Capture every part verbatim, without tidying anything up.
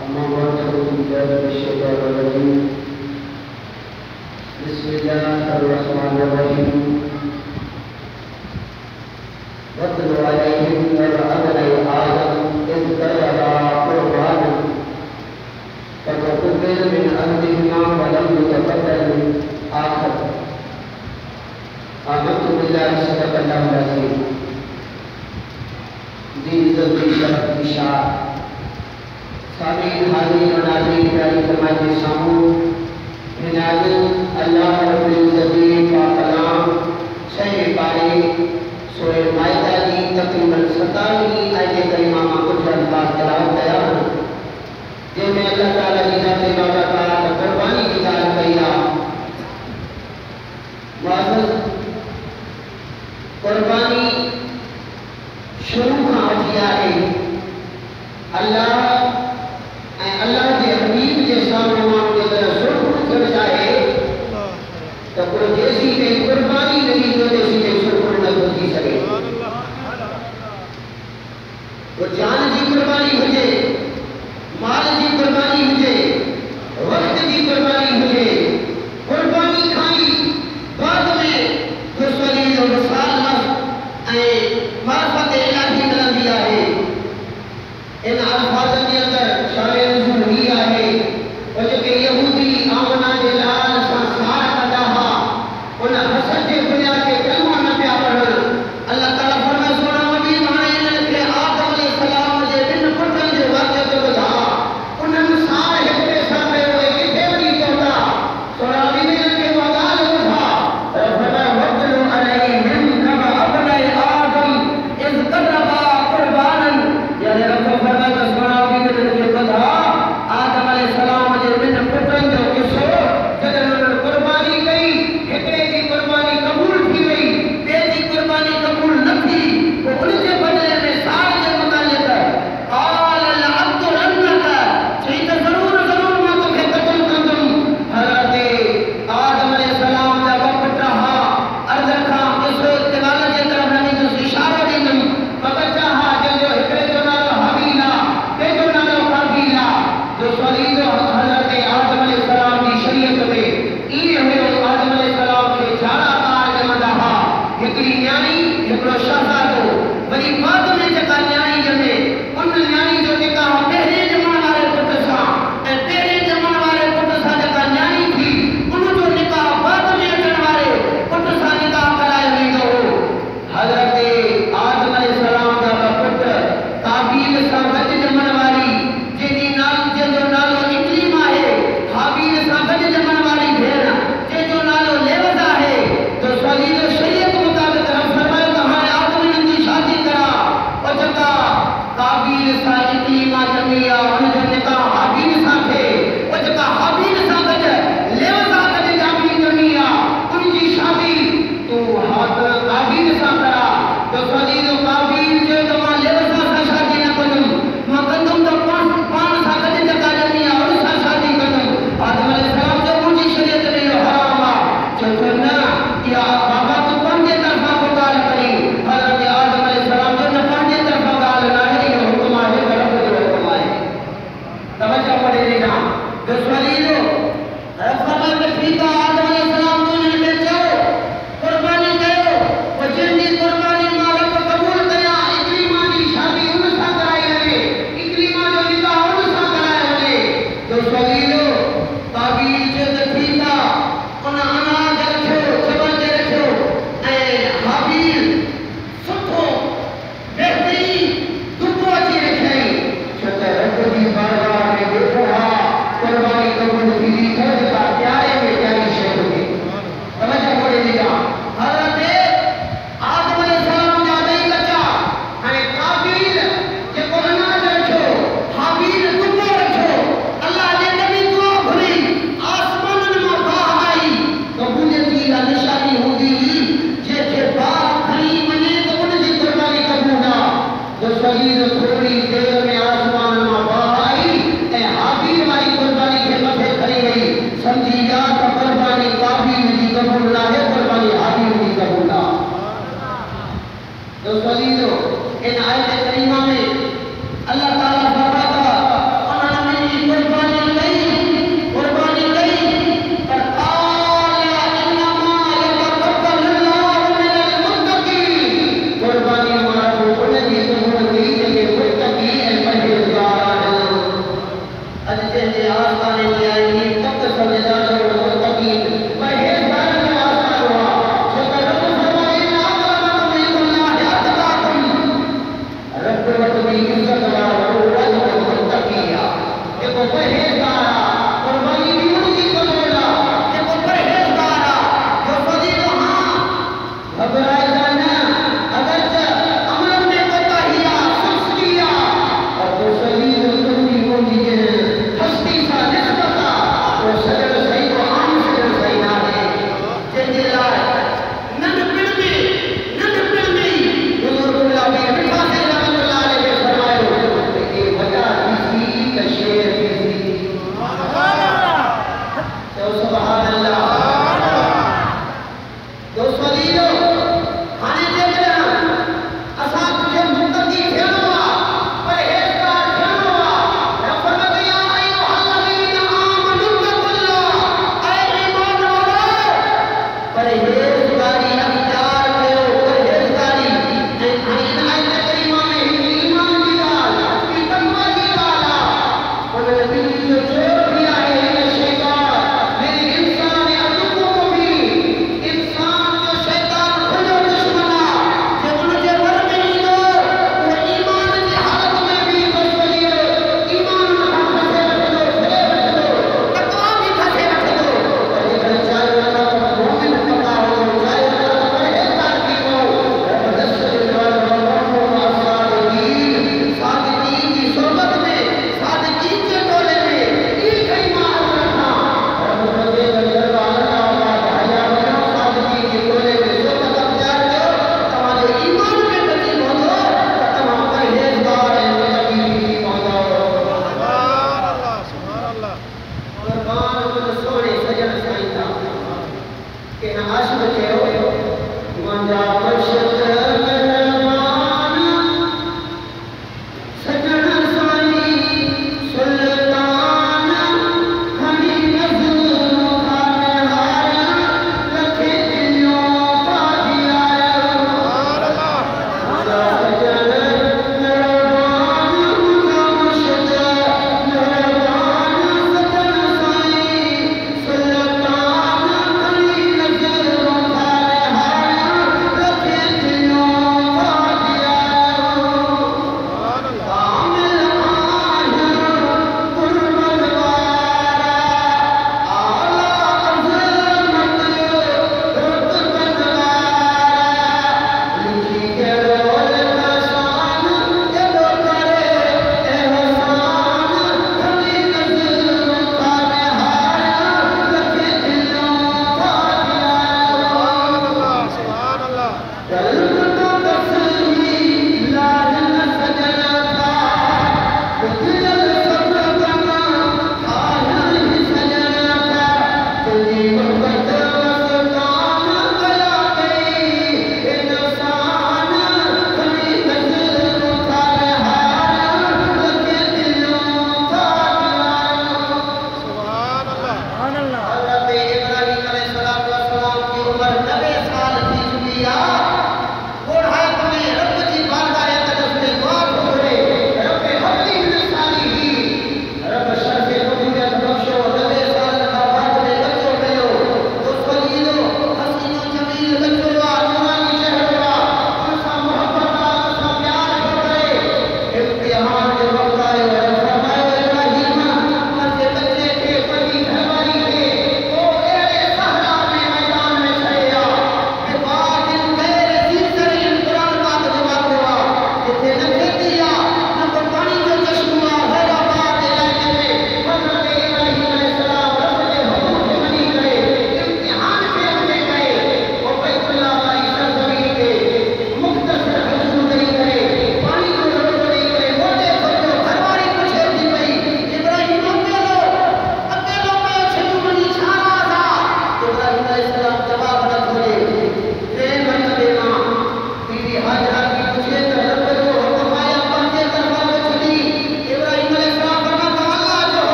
أما بعد فأعوذ بالله من الشيطان الرجيم بسم الله الرحمن الرحيم واتل عليهم نبأ ابني آدم إذ قربا قربانا فتقبل من أحدهما ولم يتقبل من آخر آمنت بالله صدق الله العظيم دین عزت کی شرف کی شان سامعین حاضرین و ناظرین پیاری فرمائے سامو عنایت اللہ رب العزت پاک کلام صحیح باری سورہ مائدہ کی تقریباً ستاویں آیت کریمہ میں کچھ الفاظ تلاوت کیا جن میں اللہ تعالیٰ کی ذات بابا تعالیٰ قربانی کی تعلق کیا معزز قربانی شروع کا اٹھیا ہے اللہ اللہ کے حبیب کے سامنے ماں کے طرح شروع کر جائے تو کوئی جیسی کہ قربانی نہیں جو جیسی کہ شروع نہ ہوتی سکے وہ جان کی قربانی ہوجے مال کی قربانی ہوجے وقت کی قربانی ہوجے قربانی کھائی بعد میں دشمنی اور وصال نفس معرفت الہی مل دیا ہے ان الفاظ کے اندر شان نزول ہوا ہے اور جو کہ یہودی آمنا جلال سنسار ادا ان حسد کے بنیاد کے کلمہ نہ پیا پڑھن اللہ تعالیٰ فرمائے سونا نبی مانے ان کے آدم علیہ السلام جے بن پٹن جو واقعہ تو بدھا انہن سار ایک پیسہ پہ ہوئے کہ دیوری توڑا سونا نبی نے ان کے وعدال بدھا فرمائے وَقْلُ عَلَيْهِمْ نَبَأَ ابْنَيْ آدم اِذْ قَرَّبَا قُرْبَانًا یعنی رب کو فرمائے تو سونا نبی نے ان کے بدھا آدم علیہ السلام جے بن پٹن جو کسو جدن انہن قربانی کئی ہکڑے کی قربانی قبول تھی گئی بیٹی قربانی قبول نہ تھی وہ ان کے بدلے میں سال کے متعلق قال العبد رنک چاہیے تو ضرور ضرور میں تمہیں قتل کردوں حضرت آدم علیہ السلام کا وقت رہا عرض رکھا کسو اتوال کے طرف رہنی تو اشارہ دیدم وقت چاہا جن جو ہکڑے جو نالو حبیلہ بے جو نالو قابیلہ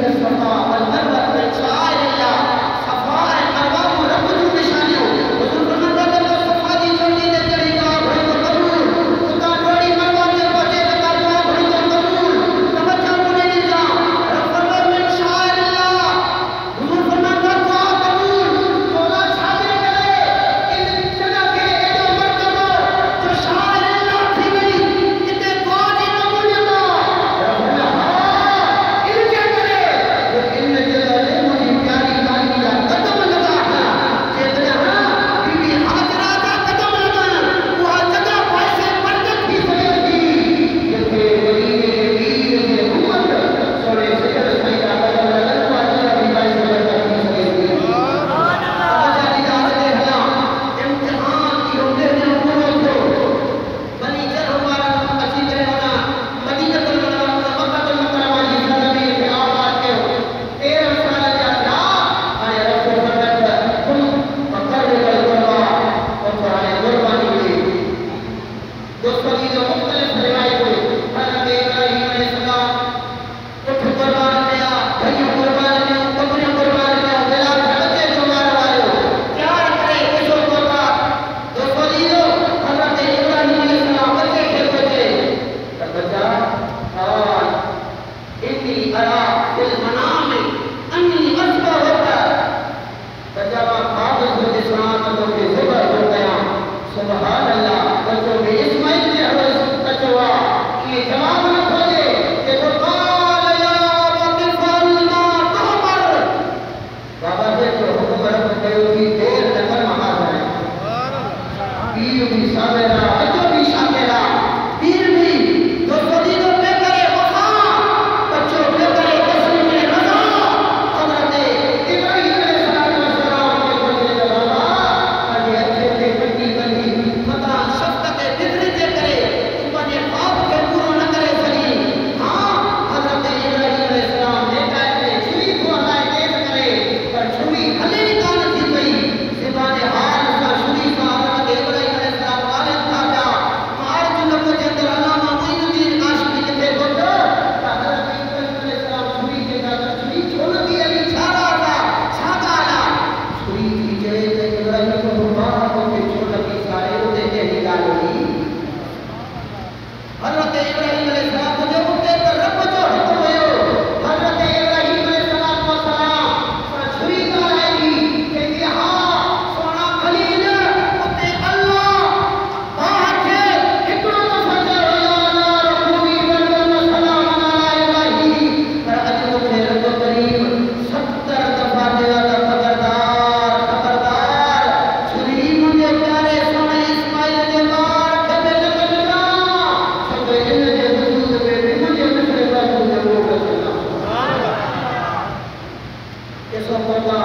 اللہ